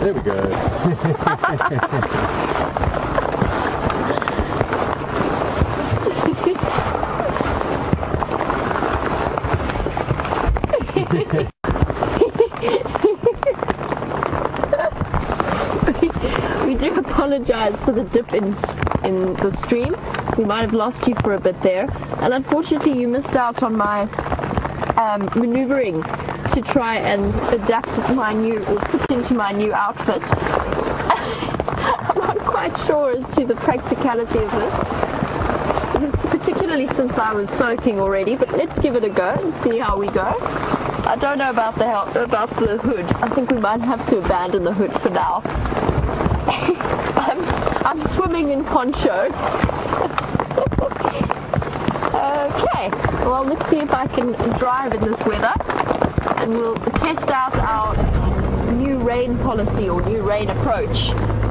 There we go. We do apologize for the dip in the stream. We might have lost you for a bit there, and unfortunately you missed out on my maneuvering to try and adapt my new, or fit into my new outfit. I'm not quite sure as to the practicality of this, particularly since I was soaking already, but let's give it a go and see how we go. I don't know about the hood. I think we might have to abandon the hood for now. I'm swimming in poncho. Okay, well, let's see if I can drive in this weather, and we'll test out our new rain policy or new rain approach.